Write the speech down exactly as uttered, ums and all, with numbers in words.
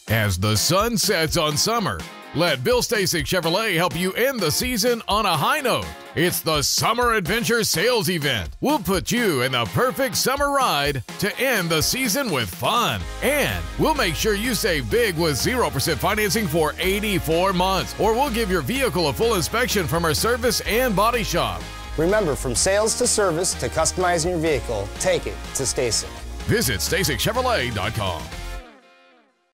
As the sun sets on summer, let Bill Stasek Chevrolet help you end the season on a high note. It's the Summer Adventure Sales Event. We'll put you in the perfect summer ride to end the season with fun. And we'll make sure you save big with zero percent financing for eighty-four months. Or we'll give your vehicle a full inspection from our service and body shop. Remember, from sales to service to customizing your vehicle, take it to Stasek. Visit Stasek Chevrolet dot com.